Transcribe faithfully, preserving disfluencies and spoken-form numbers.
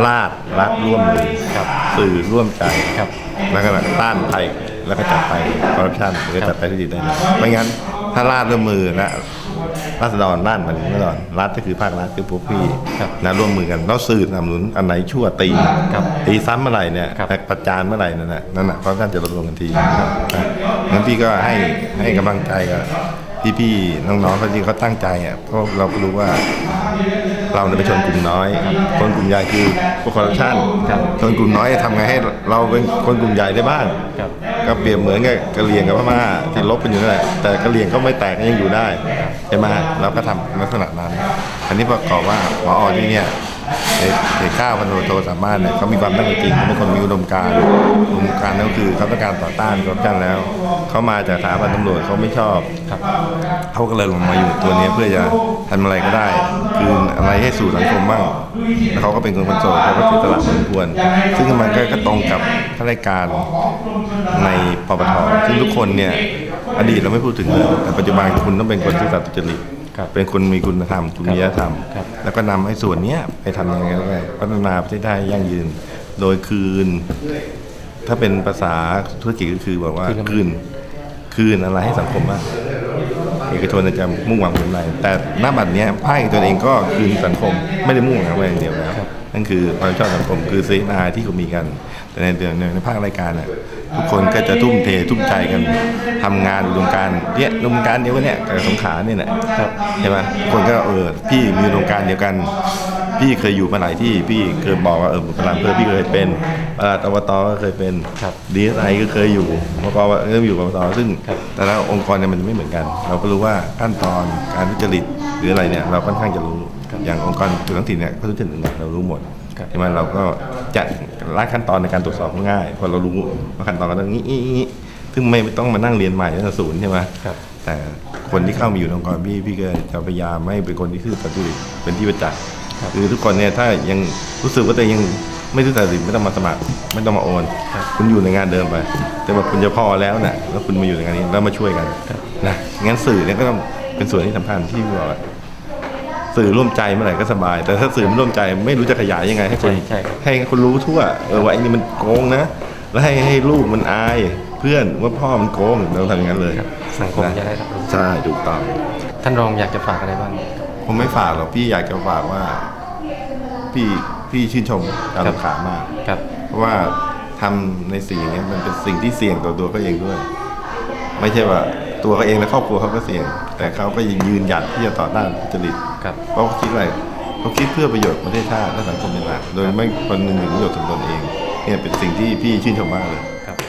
ราษฎร์รัฐร่วมมือสื่อร่วมใจแล้วก็ต้านภัยแล้วก็จัดไปคอร์รัปชันหรือจัดไปที่ดีได้ไม่งั้นถ้าราษฎร์ร่วมมือนะราษฎรด้านมันไม่รอดรัฐก็คือภาครัฐคือพวกพี่นะร่วมมือกันแล้วสื่อสนับสนุนอันไหนชั่วตีตีซ้ำเมื่อไหร่เนี่ยประจานเมื่อไหร่นั่นแหละนั่นแหละคอร์รัปชันจะลดลงทันทีงั้นพี่ก็ให้ให้กำลังใจกับพี่ๆน้องๆเขาจริงเขาตั้งใจอ่ะเพราะเราก็รู้ว่าเราเป็นชนกลุ่มน้อยคนกลุ่มใหญ่คือพวกคอร์รัปชันชนกลุ่มน้อยทำไงให้เราเป็นคนกลุ่มใหญ่ได้บ้างก็เปรียบเหมือนกับกะเหรี่ยงกับพม่าที่ลบกันอยู่นั่นแหละแต่กะเหรี่ยงก็ไม่แตกยังอยู่ได้ใช่ไหมเราก็ทำลักษณะนั้นอันนี้ประกอบว่าหมออที่เนี่ยเด็กข้าวพันโทสามารถเนี่ยเขามีความตั้งใจจริงเขาเป็นคนมีอุดมการณ์อุดมการณ์นั่นคือเขาต้องการต่อต้านคอร์รัปชันแล้วเขามาจากสถาบันตำรวจเขาไม่ชอบเขาก็เลยลงมาอยู่ตัวนี้เพื่อจะทำอะไรก็ได้คืนอะไรให้สู่สังคมบ้างแล้วเขาก็เป็นคนคนโสดเขาก็ถือตลาดสมควรซึ่งมันก็ตรงกับข้าราชการในปปทซึ่งทุกคนเนี่ยอดีตเราไม่พูดถึงเลยแต่ปัจจุบันคุณต้องเป็นคนที่สัตย์สุจริตเป็นคนมีคุณธรรมคุณจริยธรรมแล้วก็นำให้ส่วนนี้ไปทำยังไงได้พัฒนาประเทศไทยยั่งยืนโดยคืนถ้าเป็นภาษาธุรกิจก็คือบอกว่าคืนคืนอะไรให้สังคมบ้างเอกชนจะมุ่งหวังผลอะไรแต่หน้าบัตรนี้ภาคตัวเองก็คืนสังคมไม่ได้มุ่งหวังอะไรอย่างเดียวแล้วนั่นคือความชอบสังคมคือเสนาที่เขามีกันแต่ในเดือนในภาครายการน่ะทุกคนก็จะทุ่มเททุ่มใจกันทำงานอุดมการณ์เนี่ยอุดมการณ์เดียวกันเนี่ยกับสงขลาเนี่ยแหละใช่ไหมคนก็เออพี่มีอุดมการณ์เดียวกันพี่เคยอยู่มาหลายที่พี่เคยบอกว่าเออพลังเพื่อพี่เคยเป็นปลัดอบตก็เคยเป็นดีเอสไอก็เคยอยู่ปปก็อยู่ปปตซึ่งแต่ละองค์กรเนี่ยมันไม่เหมือนกันเราก็รู้ว่าขั้นตอนการทุจริตหรืออะไรเนี่ยเราค่อนข้างจะรู้อย่างองค์กรส่วนท้องถิ่นเนี่ยเขาทุจริตเนี่ยเรารู้หมดใช่ไหมเราก็จะรัดขั้นตอนในการตรวจสอบง่ายเพราะเรารู้ว่าขั้นตอนก็ต้องงี้ซึ่งไม่ต้องมานั่งเรียนใหม่ตั้งแต่ศูนย์ใช่ไหมแต่คนที่เข้ามาอยู่ในองค์กรพี่พี่ก็จะพยายามไม่เป็นคนที่ซื่อสัตย์สุจริตเป็นที่ประจักษ์คือทุกคนเนี่ยถ้ายังรู้สึกว่าตัวเองยังไม่ซื่อสัตย์สุจริตไม่ต้องมาสมัครไม่ต้องมาโอนคุณอยู่ในงานเดิมไปแต่ว่าคุณจะพอแล้วเนี่ยแล้วคุณมาอยู่ในงานนี้แล้วมาช่วยกันนะงั้นสื่อเนี่ยก็ต้องเป็นส่วนที่สำคัญที่บอกสื่อร่วมใจเมื่อไหร่ก็สบายแต่ถ้าสื่อไม่ร่วมใจไม่รู้จะขยายยังไงให้คนให้คนรู้ทั่วเออว่าไอ้นี่มันโกงนะแล้วให้ให้ลูกมันอายเพื่อนว่าพ่อมันโกงเราทำอย่างนั้นเลยสังคมจะได้รับรู้ใช่ถูกต้องท่านรองอยากจะฝากอะไรบ้างผมไม่ฝากหรอกพี่อยากจะฝากว่าพี่พี่ชื่นชมการศึกษามากเพราะว่าทำในสิ่งนี้มันเป็นสิ่งที่เสี่ยงต่อตัวเขาเองด้วยไม่ใช่ว่าตัวเขาเองและครอบครัวเขาก็เสี่ยงแต่เขาก็ยังยืนหยัดที่จะต่อต้านทุจริตเพราะเขาคิดอะไรเขาคิดเพื่อประโยชน์ประเทศชาติและสังคมเป็นหลักโดยไม่คนหนึ่งหนึ่งประโยชน์ส่วนตนเองเนี่ยเป็นสิ่งที่พี่ชื่นชมมากเลย